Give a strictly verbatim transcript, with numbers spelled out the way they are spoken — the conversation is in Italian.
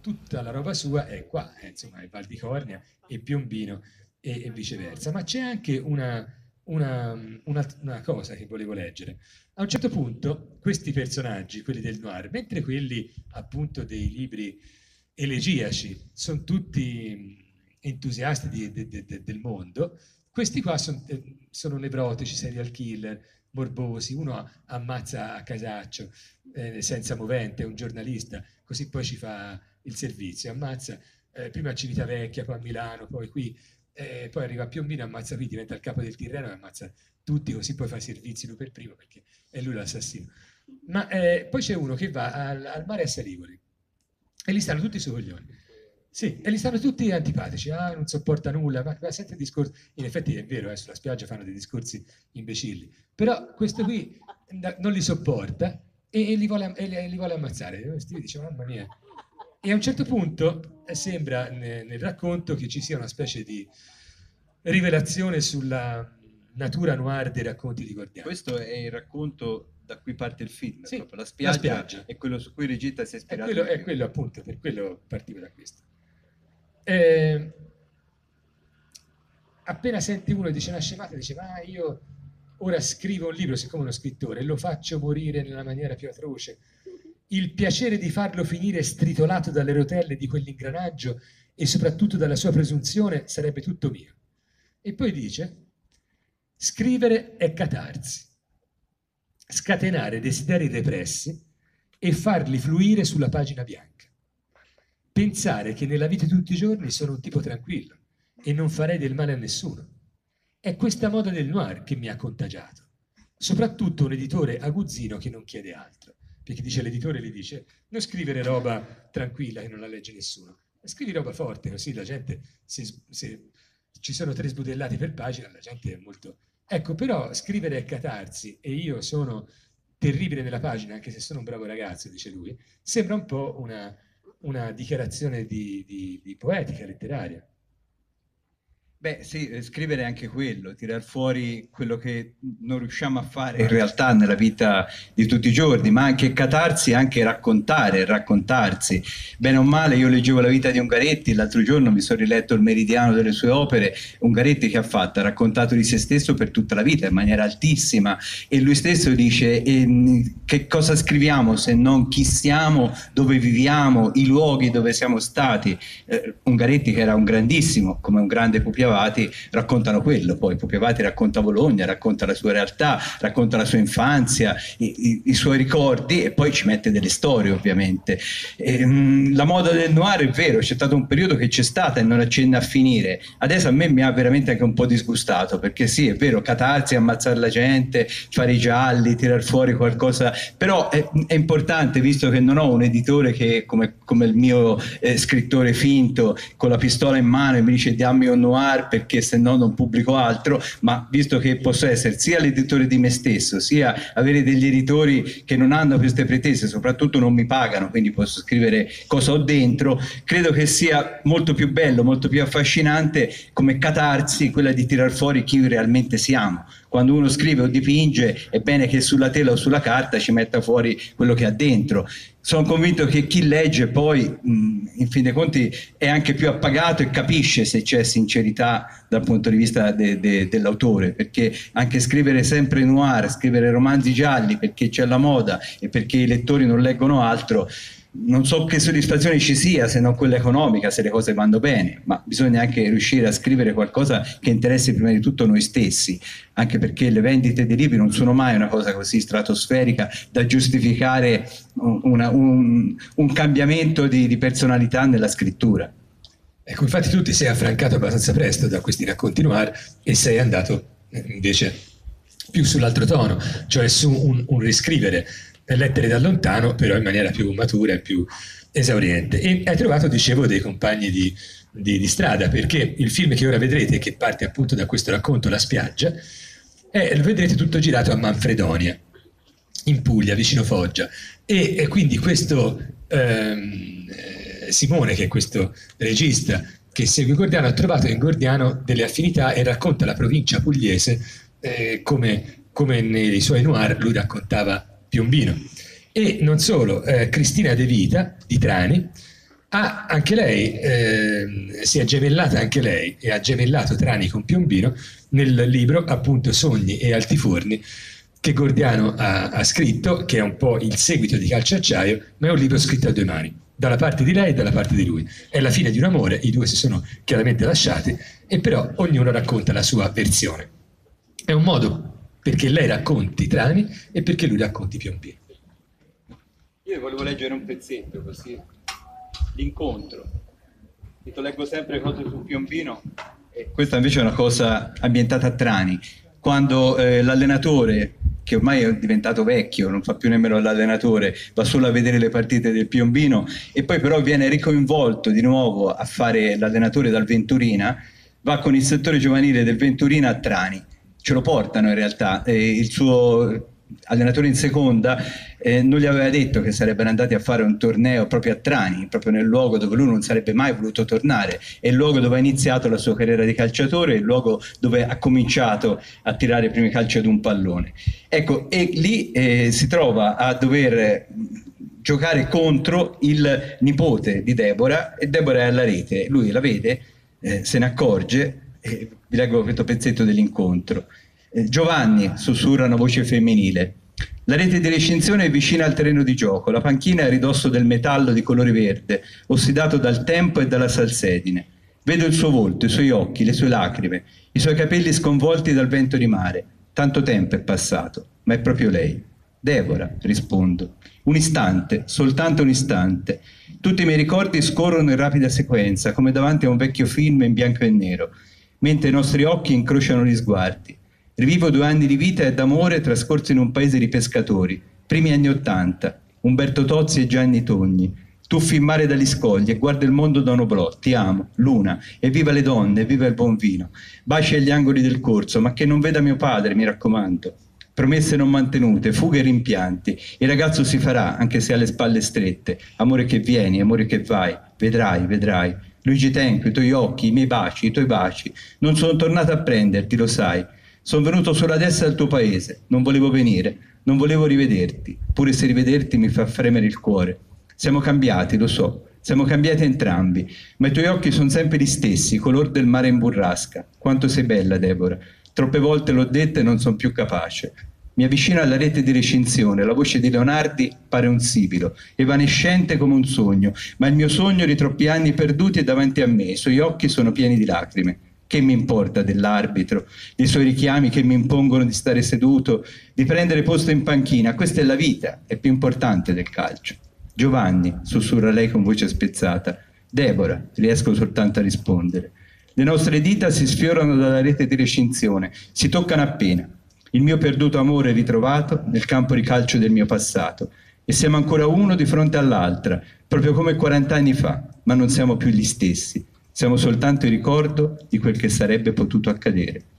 tutta la roba sua è qua, eh, insomma, è Val di Cornia e Piombino e, e viceversa. Ma c'è anche una, una, una, una cosa che volevo leggere. A un certo punto questi personaggi, quelli del noir, mentre quelli appunto dei libri elegiaci sono tutti entusiasti di, de, de, de, del mondo, questi qua son, eh, sono nevrotici, serial killer, morbosi, uno ammazza a casaccio eh, senza movente, è un giornalista, così poi ci fa il servizio, ammazza eh, prima a Civitavecchia, poi a Milano, poi qui, eh, poi arriva a Piombino, ammazza qui, diventa il capo del Tirreno e ammazza tutti, così poi fa i servizi lui per primo perché è lui l'assassino. Ma eh, poi c'è uno che va al, al mare a Sarivoli e lì stanno tutti sui coglioni. Sì, e li stanno tutti antipatici, ah, non sopporta nulla, ma, ma sente il discorso. In effetti è vero, eh, sulla spiaggia fanno dei discorsi imbecilli, però questo qui da, non li sopporta e, e, li vuole, e, li, e li vuole ammazzare. E Steve dice, mamma mia. E a un certo punto eh, sembra ne, nel racconto che ci sia una specie di rivelazione sulla natura noir dei racconti di Gordiano. Questo è il racconto da cui parte il film, sì, proprio la spiaggia, la spiaggia è quello su cui Regista si è ispirato. È quello, è quello appunto, per quello partivo da questo. Eh, appena senti uno e dice una scemata, dice ma io ora scrivo un libro siccome uno scrittore e lo faccio morire nella maniera più atroce, il piacere di farlo finire stritolato dalle rotelle di quell'ingranaggio e soprattutto dalla sua presunzione sarebbe tutto mio. E poi dice scrivere è catarsi, scatenare desideri repressi e farli fluire sulla pagina bianca. Pensare che nella vita di tutti i giorni sono un tipo tranquillo e non farei del male a nessuno. È questa moda del noir che mi ha contagiato. Soprattutto un editore aguzzino che non chiede altro. Perché dice l'editore, gli dice, non scrivere roba tranquilla che non la legge nessuno. Scrivi roba forte, così la gente, se, se ci sono tre sbudellati per pagina, la gente è molto... Ecco, però scrivere è catarsi e io sono terribile nella pagina, anche se sono un bravo ragazzo, dice lui, sembra un po' una... una dichiarazione di, di, di poetica letteraria. Beh sì, scrivere è anche quello, tirar fuori quello che non riusciamo a fare in realtà nella vita di tutti i giorni, ma anche catarsi, anche raccontare, raccontarsi. Bene o male, io leggevo la vita di Ungaretti, l'altro giorno mi sono riletto il meridiano delle sue opere. Ungaretti che ha fatto? Ha raccontato di se stesso per tutta la vita in maniera altissima e lui stesso dice eh, che cosa scriviamo se non chi siamo, dove viviamo, i luoghi dove siamo stati. Eh, Ungaretti, che era un grandissimo, come un grande Pupi Avati, raccontano quello. Poi Pupi Avati racconta Bologna, racconta la sua realtà, racconta la sua infanzia, i, i, i suoi ricordi e poi ci mette delle storie ovviamente. E, mh, la moda del noir è vero, c'è stato un periodo che c'è stata e non accenna a finire. Adesso a me mi ha veramente anche un po' disgustato, perché sì, è vero, catarsi, ammazzare la gente, fare i gialli, tirar fuori qualcosa, però è, è importante, visto che non ho un editore che come, come il mio eh, scrittore finto con la pistola in mano e mi dice dammi un noir perché se no non pubblico altro, ma visto che posso essere sia l'editore di me stesso, sia avere degli editori che non hanno queste pretese, soprattutto non mi pagano, quindi posso scrivere cosa ho dentro, credo che sia molto più bello, molto più affascinante come catarsi, quella di tirar fuori chi realmente siamo. Quando uno scrive o dipinge è bene che sulla tela o sulla carta ci metta fuori quello che ha dentro. Sono convinto che chi legge poi, mh, in fin dei conti, è anche più appagato e capisce se c'è sincerità dal punto di vista de, de, dell'autore, perché anche scrivere sempre noir, scrivere romanzi gialli perché c'è la moda e perché i lettori non leggono altro, non so che soddisfazione ci sia se non quella economica, se le cose vanno bene, ma bisogna anche riuscire a scrivere qualcosa che interessi prima di tutto noi stessi, anche perché le vendite dei libri non sono mai una cosa così stratosferica da giustificare una, un, un cambiamento di, di personalità nella scrittura. Ecco, infatti tu ti sei affrancato abbastanza presto da questi racconti noir e sei andato invece più sull'altro tono, cioè su un, un riscrivere lettere da lontano, però in maniera più matura e più esauriente. E hai trovato, dicevo, dei compagni di, di, di strada, perché il film che ora vedrete, che parte appunto da questo racconto, La spiaggia, è, lo vedrete tutto girato a Manfredonia, in Puglia, vicino Foggia. E, e quindi questo ehm, Simone, che è questo regista che segue Gordiano, ha trovato in Gordiano delle affinità e racconta la provincia pugliese eh, come, come nei suoi noir lui raccontava Piombino. E non solo, eh, Cristina De Vita di Trani ha anche lei, eh, si è gemellata anche lei e ha gemellato Trani con Piombino nel libro appunto Sogni e Altiforni che Gordiano ha, ha scritto, che è un po' il seguito di Calciacciaio, ma è un libro scritto a due mani, dalla parte di lei e dalla parte di lui. È la fine di un amore, i due si sono chiaramente lasciati, e però ognuno racconta la sua versione. È un modo perché lei racconti Trani e perché lui racconti Piombino. Io volevo leggere un pezzetto così, l'incontro. Ti leggo sempre cose su Piombino. E questa invece è una cosa ambientata a Trani. Quando eh, l'allenatore, che ormai è diventato vecchio, non fa più nemmeno l'allenatore, va solo a vedere le partite del Piombino e poi però viene ricoinvolto di nuovo a fare l'allenatore dal Venturina, va con il settore giovanile del Venturina a Trani. Ce lo portano in realtà, eh, il suo allenatore in seconda eh, non gli aveva detto che sarebbero andati a fare un torneo proprio a Trani, proprio nel luogo dove lui non sarebbe mai voluto tornare, è il luogo dove ha iniziato la sua carriera di calciatore, è il luogo dove ha cominciato a tirare i primi calci ad un pallone. Ecco, e lì eh, si trova a dover giocare contro il nipote di Deborah, e Deborah è alla rete, lui la vede, eh, se ne accorge, eh, vi leggo questo pezzetto dell'incontro. Giovanni, sussurra una voce femminile. La rete di recinzione è vicina al terreno di gioco, la panchina è a ridosso del metallo di colore verde, ossidato dal tempo e dalla salsedine. Vedo il suo volto, i suoi occhi, le sue lacrime, i suoi capelli sconvolti dal vento di mare. Tanto tempo è passato, ma è proprio lei. Deborah, rispondo. Un istante, soltanto un istante. Tutti i miei ricordi scorrono in rapida sequenza, come davanti a un vecchio film in bianco e nero, mentre i nostri occhi incrociano gli sguardi. Rivivo due anni di vita e d'amore trascorsi in un paese di pescatori, primi anni Ottanta, Umberto Tozzi e Gianni Togni. Tuffi in mare dagli scogli e guarda il mondo da un oblò, ti amo, Luna, e viva le donne, e viva il buon vino. Baci agli angoli del corso, ma che non veda mio padre, mi raccomando. Promesse non mantenute, fughe e rimpianti. Il ragazzo si farà, anche se ha le spalle strette. Amore che vieni, amore che vai, vedrai, vedrai. Luigi Tenco, i tuoi occhi, i miei baci, i tuoi baci. Non sono tornato a prenderti, lo sai. Sono venuto solo adesso al tuo paese, non volevo venire, non volevo rivederti, pure se rivederti mi fa fremere il cuore. Siamo cambiati, lo so, siamo cambiati entrambi, ma i tuoi occhi sono sempre gli stessi, color del mare in burrasca. Quanto sei bella, Deborah. Troppe volte l'ho detta e non sono più capace. Mi avvicino alla rete di recinzione, la voce di Leonardi pare un sibilo, evanescente come un sogno, ma il mio sogno di troppi anni perduti è davanti a me, i suoi occhi sono pieni di lacrime. Che mi importa dell'arbitro, dei suoi richiami che mi impongono di stare seduto, di prendere posto in panchina? Questa è la vita, è più importante del calcio. Giovanni, sussurra lei con voce spezzata. Deborah, riesco soltanto a rispondere. Le nostre dita si sfiorano dalla rete di recinzione, si toccano appena. Il mio perduto amore è ritrovato nel campo di calcio del mio passato. E siamo ancora uno di fronte all'altra, proprio come quarant'anni fa, ma non siamo più gli stessi. Siamo soltanto il ricordo di quel che sarebbe potuto accadere.